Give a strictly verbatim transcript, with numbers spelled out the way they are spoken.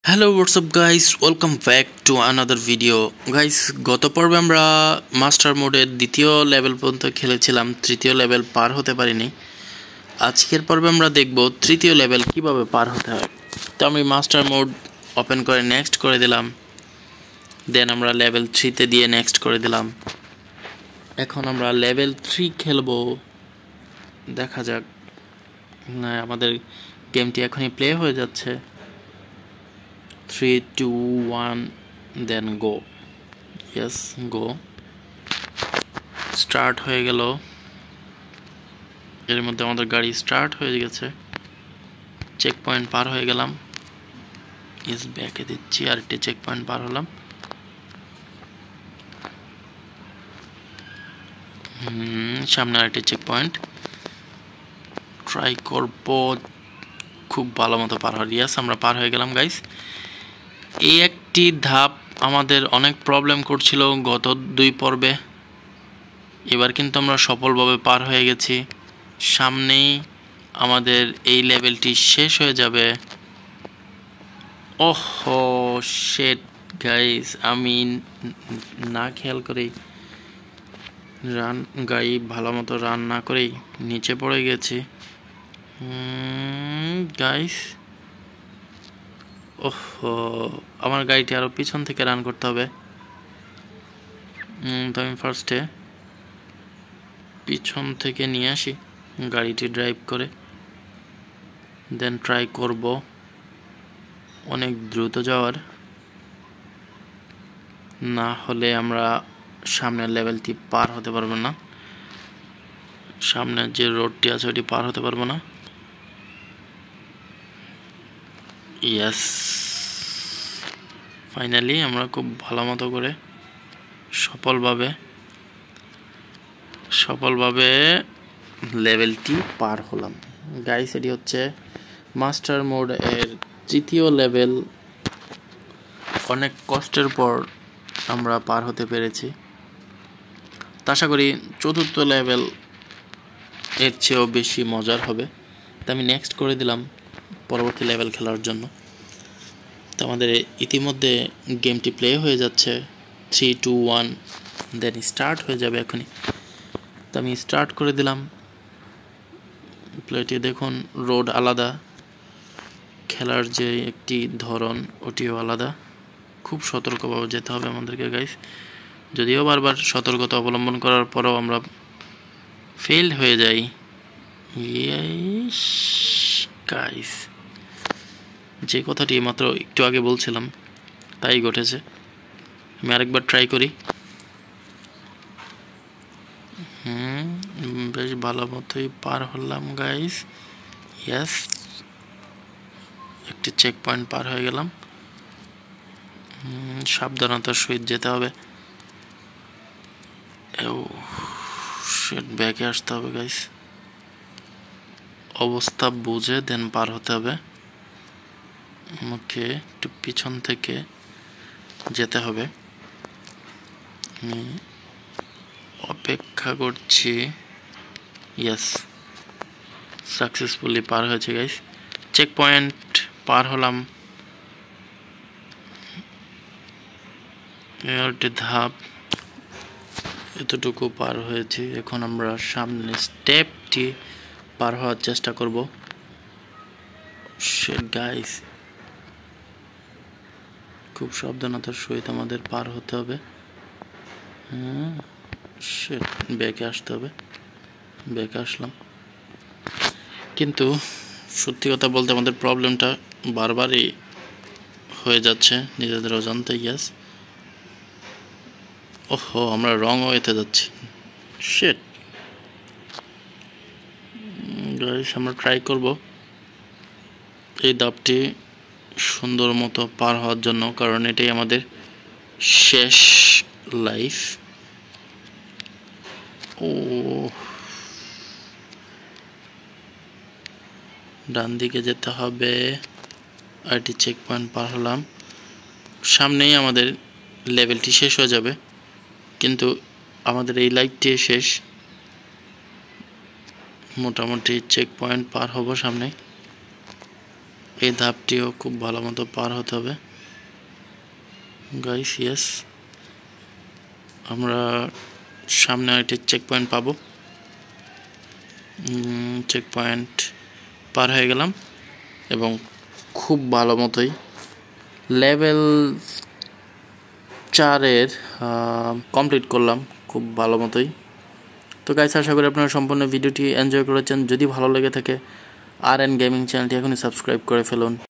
Hello WhatsApp guys, welcome back to another video. Guys, গত পর্বে আমরা মাস্টার মোডের দ্বিতীয় লেভেল পর্যন্ত খেলেছিলাম, তৃতীয় লেভেল পার হতে পারিনি। আজকের পর্বে আমরা দেখব তৃতীয় লেভেল কিভাবে পার হতে হয়। তো আমি মাস্টার মোড ওপেন করে নেক্সট করে দিলাম, দেন আমরা লেভেল থ্রিতে দিয়ে নেক্সট করে দিলাম। এখন আমরা লেভেল থ্রি খেলবো, দেখা যাক। না, আমাদের গেমটি এখনই প্লে হয়ে যাচ্ছে। three two one then go. Yes, go. Start হয়ে গেল। এর মধ্যে আমাদের গাড়ি স্টার্ট হয়ে গেছে। চেক পয়েন্ট পার হয়ে গেলাম। ইস ব্যাকে দিচ্ছি, আর একটি চেক পয়েন্ট পার হলাম। হুম সামনে আরেকটি চেক পয়েন্ট ট্রাই করব, খুব ভালো মতো পার হয়। ইয়াস, আমরা পার হয়ে গেলাম গাইস। এই একটি ধাপ আমাদের অনেক প্রবলেম করছিল গত দুই পর্বে, এবার কিন্তু আমরা সফলভাবে পার হয়ে গেছি। সামনেই আমাদের এই লেভেলটি শেষ হয়ে যাবে। ওহো শিট গাইস, আমি না খেয়াল করেই রান গাড়ি ভালো মতো রান না করেই নিচে পড়ে গেছি গাইস। ওহো, আমার গাড়িটি আরও পিছন থেকে রান করতে হবে। তো আমি ফার্স্টে পিছন থেকে নিয়ে আসি গাড়িটি ড্রাইভ করে, দেন ট্রাই করব অনেক দ্রুত যাওয়ার, না হলে আমরা সামনের লেভেলটি পার হতে পারবো না। সামনের যে রোডটি আছে ওটি পার হতে পারবো না। ইয়েস, ফাইনালি আমরা খুব ভালো মতো করে সফলভাবে সফলভাবে লেভেলটি পার হলাম গাইস। এটি হচ্ছে মাস্টার মোড এর তৃতীয় লেভেল। অনেক কষ্টের পর আমরা পার হতে পেরেছি। আশা করি চতুর্থ লেভেল এর চেয়েও বেশি মজার হবে। তো আমি নেক্সট করে দিলাম পরবর্তী লেভেল খেলার জন্য। তো আমাদের ইতিমধ্যে গেমটি প্লে হয়ে যাচ্ছে। Three two one then start হয়ে যাবে এখনই। তো আমি স্টার্ট করে দিলাম। প্লেটি দেখুন, রোড আলাদা, খেলার যে একটি ধরন ওটিও আলাদা। খুব সতর্কভাবে যেতে হবে আমাদেরকে গাইস। যদিও বারবার সতর্কতা অবলম্বন করার পরেও আমরা ফেল হয়ে যাই গাইস। যে কথাটি মাত্র একটু আগে বলছিলাম তাই ঘটেছে। আমি আরেকবার ট্রাই করি। হুম বেশ ভালো মতোই পার হলাম গাইস। ইয়েস, একটি চেক পয়েন্ট পার হয়ে গেলাম। সাবধানতার সহিত যেতে হবে। ব্যাকে আসতে হবে গাইস, অবস্থা বুঝে দেন পার হতে হবে। আমাকে একটু পিছন থেকে যেতে হবে। আমি অপেক্ষা করছি। ইয়েস, সাকসেসফুলি পার হয়েছে গাইস। চেক পয়েন্ট পার হলাম। একটি ধাপ এতটুকু পার হয়েছে। এখন আমরা সামনে স্টেপটি পার হওয়ার চেষ্টা করব। শিট গাইস, খুব সাবধানতার সহিত আমাদের পার হতে হবে। হ্যাঁ শিট, ব্যাকে আসতে হবে। ব্যাকে আসলাম, কিন্তু সত্যি কথা বলতে আমাদের প্রবলেমটা বারবারই হয়ে যাচ্ছে নিজেদের অজান্তে। গ্যাস, ওহো, আমরা রং ওয়েতে যাচ্ছি। শিট গাইস, আমরা ট্রাই করব এই ধাপটি সুন্দর মতো পার হওয়ার জন্য, কারণ এটাই আমাদের শেষ লাইফ। ও ডান দিকে যেতে হবে। আরটি চেক পয়েন্ট পার হলাম। সামনেই আমাদের লেভেলটি শেষ হয়ে যাবে, কিন্তু আমাদের এই লাইফটি শেষ। মোটামুটি চেক পয়েন্ট পার হব সামনে। এই ধাপটিও খুব ভালো মতো পার হতে হবে গাইস। ইয়েস, আমরা সামনে একটি চেক পয়েন্ট পাবো। চেক পয়েন্ট পার হয়ে গেলাম এবং খুব ভালো মতোই লেভেল চারের কমপ্লিট করলাম খুব ভালো মতোই। তো গাইস, আশা করি আপনারা সম্পূর্ণ ভিডিওটি এনজয় করেছেন। যদি ভালো লেগে থাকে আর এন গেমিং চ্যানেলটি এখনই সাবস্ক্রাইব করে ফেলুন।